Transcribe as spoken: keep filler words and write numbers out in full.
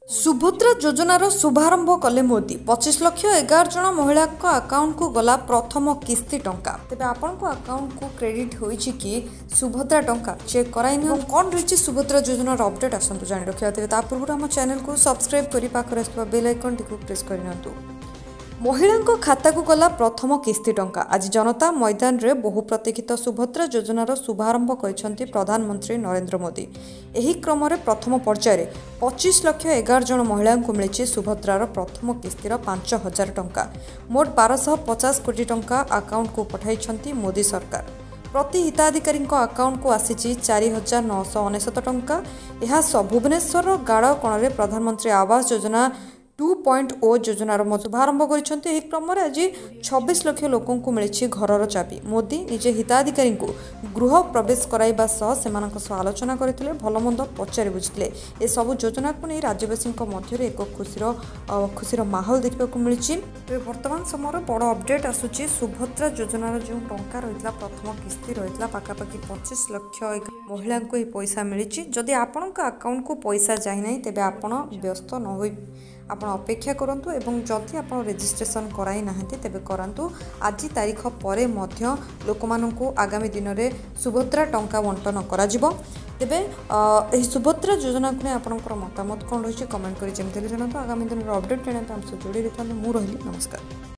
सुभद्रा योजनार शुभारंभ कले मोदी पच्चीस लक्ष एगार जन महिला अकाउंट को गला प्रथम किस्ती टंका तेज आपण अकाउंट को क्रेडिट होइछि कि सुभद्रा टंका चेक कराई नि कौन रही सुभद्रा योजनार अपडेट आसतु जानि रखिया तेज ता पूर्व आम चैनल को सब्सक्राइब करी पाखरे आसुवा बेल आइकन टी प्रेस करनियंतु। महिला खाता को गला प्रथम किस्ती टंका आज जनता मैदान रे बहु प्रतीक्षित सुभद्रा योजनार शुभारंभ करिसेंति प्रधानमंत्री नरेंद्र मोदी। एही क्रम रे प्रथम पर्याय रे पच्चीस लक्ष एगार जन महिला को मिली सुभद्रार प्रथम किस्तीर पांच हजार टंका मोट बारश पचास कोटी टंका अकाउंट को पठाई मोदी सरकार। प्रति हिताधिकारी अकाउंट को आसी चार हजार नौश अनेशत टंका। यह भुवनेश्वर गाड़ कोण में प्रधानमंत्री आवास योजना टू पॉइंट ओ योजनार शुभारंभ कर क्रम आज छब्बीस लक्ष लोकों को मिली घरर चाबी। मोदी निजे हिताधिकारी को गृह प्रवेश कराइबा सह सेमानक सह आलोचना करथिले भलमंद पचारि बुझिथिले। ए सब योजना को नहीं राज्यवासी मध्य एक खुशीर खुशीर माहौल देखा मिली। वर्तमान समय बड़ अपडेट आसूची सुभद्रा योजनार जो टंका रही प्रथम किस्ती रही पाखापाखि पच्चीस लक्ष महिला को पैसा मिली। जदि आपण अकाउंट को पैसा जाए तेज आपण व्यस्त न हो आपण अपेक्षा करंतु एवं जदि आपण रजिस्ट्रेशन कराई नाहंती तेबे करंतु। आज तारीख परे मध्य लोकमानंकु आगामी दिन में सुभद्रा टंका बंटन करा जिवो। तेबे एही सुभद्रा योजना को आपनकर मतामत कोन रही कमेंट करी जेमते जणातु। आगामी दिन अपडेट जाना हमसे जोड़ी रहता। मु रही नमस्कार।